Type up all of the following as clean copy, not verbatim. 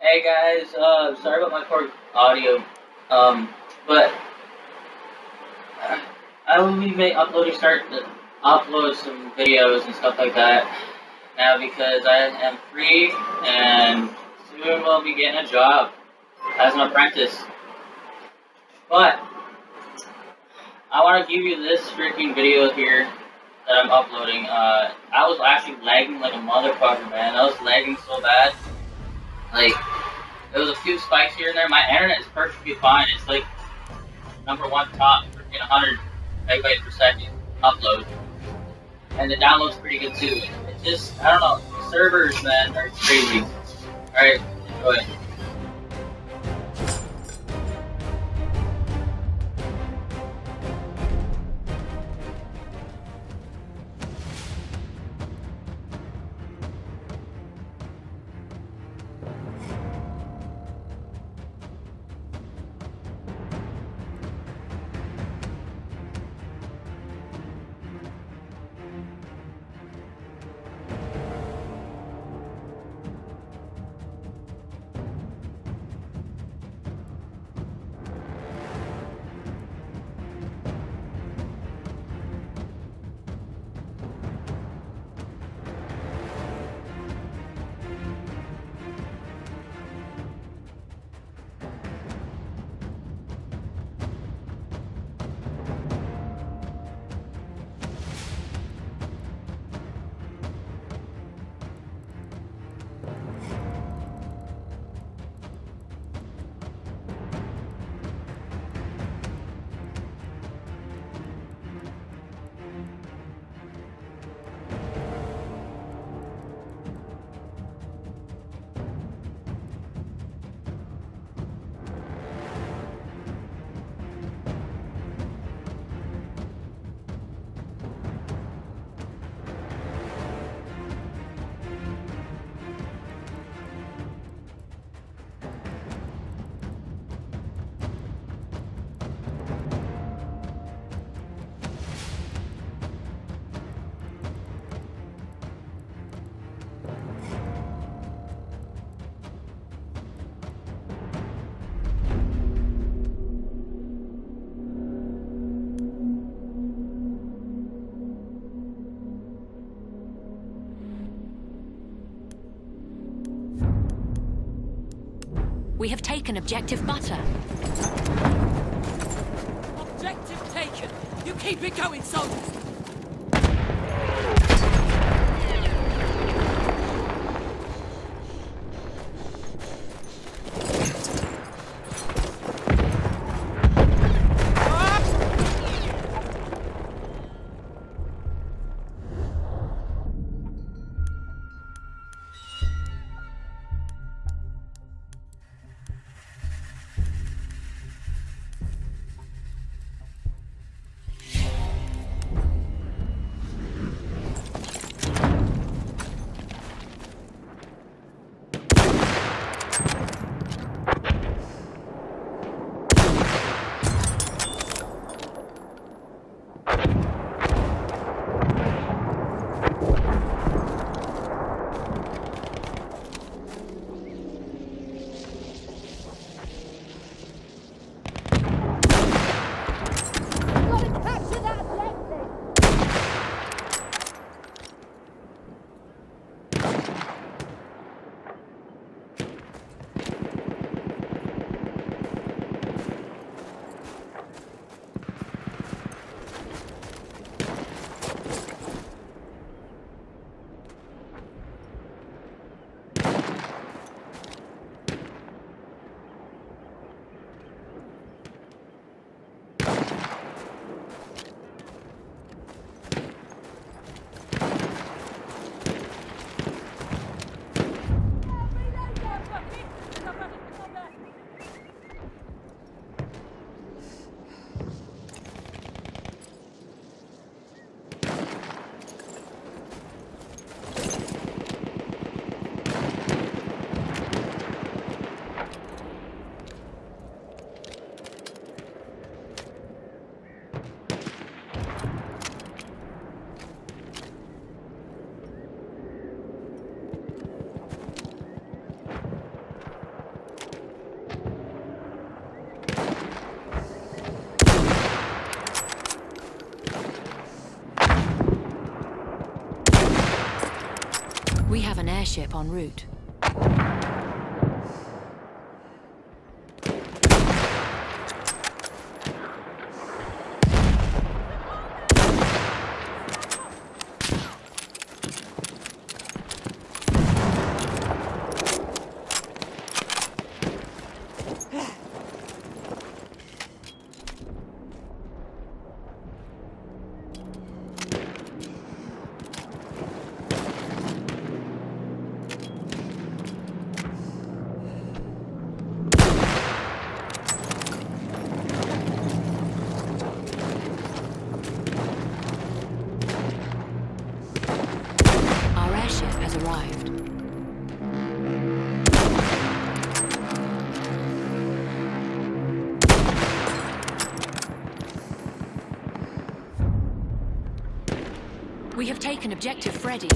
Hey guys, sorry about my poor audio, but I will be starting to upload some videos and stuff like that now because I am free and soon we'll be getting a job as an apprentice. But I want to give you this freaking video here that I'm uploading. I was actually lagging like a motherfucker, man. I was lagging so bad. Like, there was a few spikes here and there. My internet is perfectly fine. It's like #1 top, freaking 100 megabytes per second upload. And the download's pretty good too. It's just, I don't know, the servers, man, are crazy. Alright, enjoy. We have taken Objective Butter. Objective taken! You keep it going, soldiers! airship en route. Arrived. We have taken objective Freddy.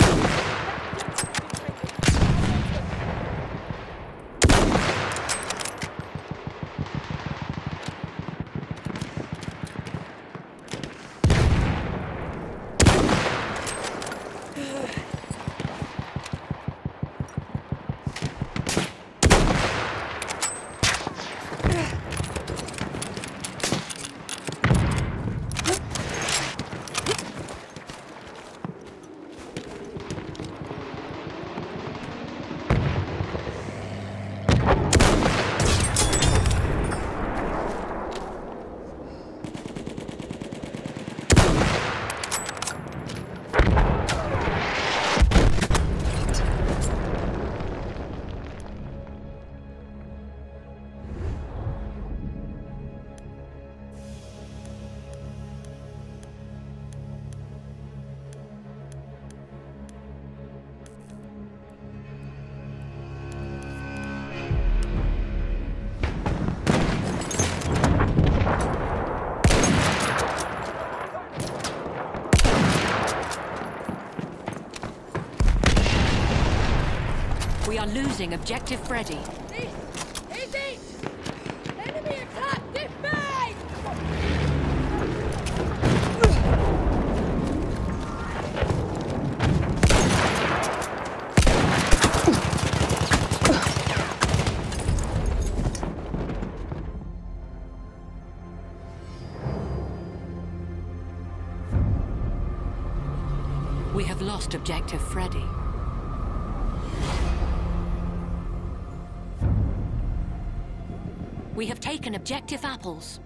We are losing objective Freddy. This is it! Enemy attack! Defend! We have lost objective Freddy. We have taken objective apples.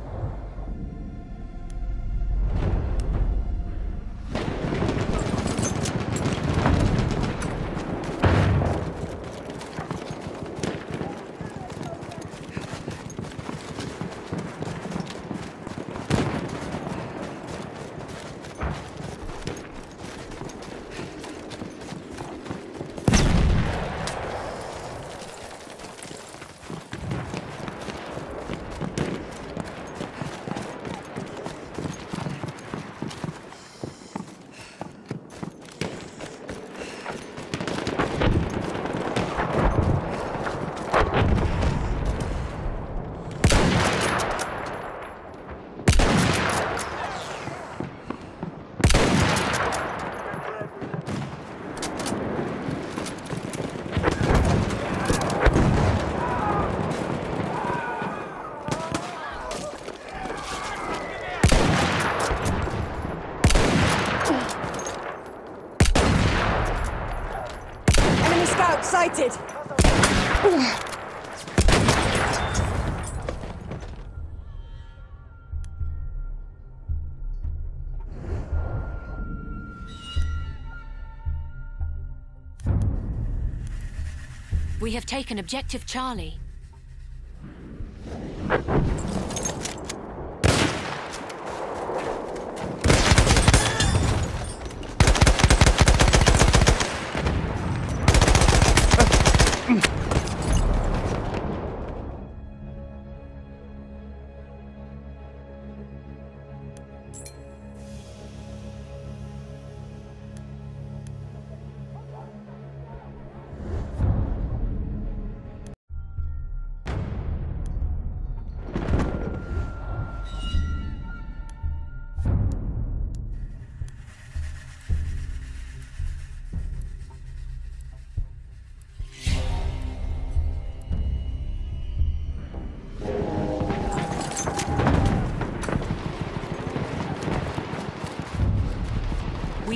Sighted! We have taken objective Charlie.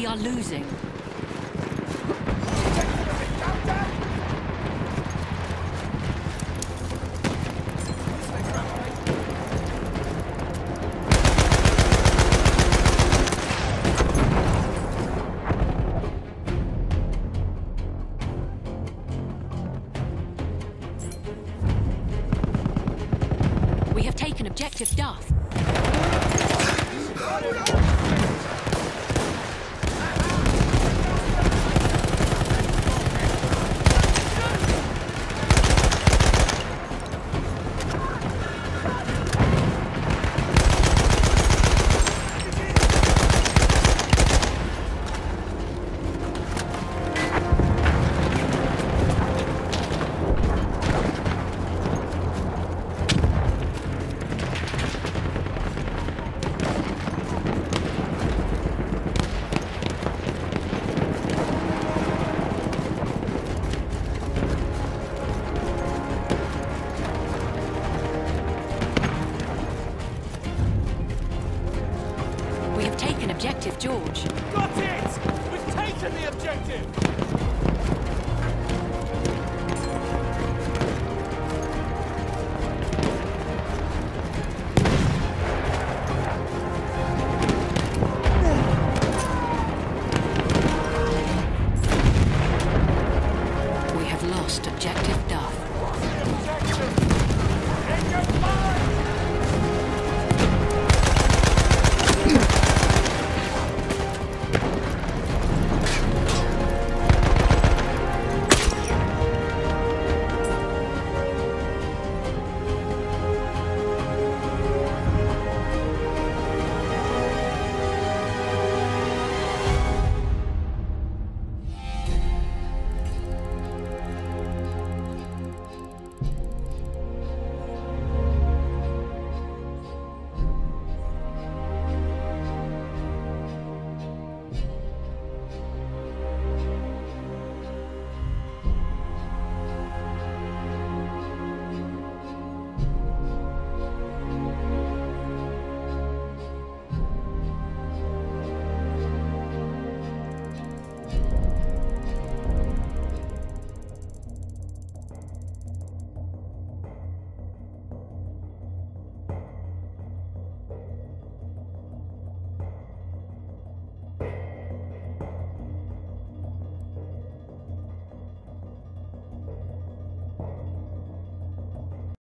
We are losing. We have taken objective Duff.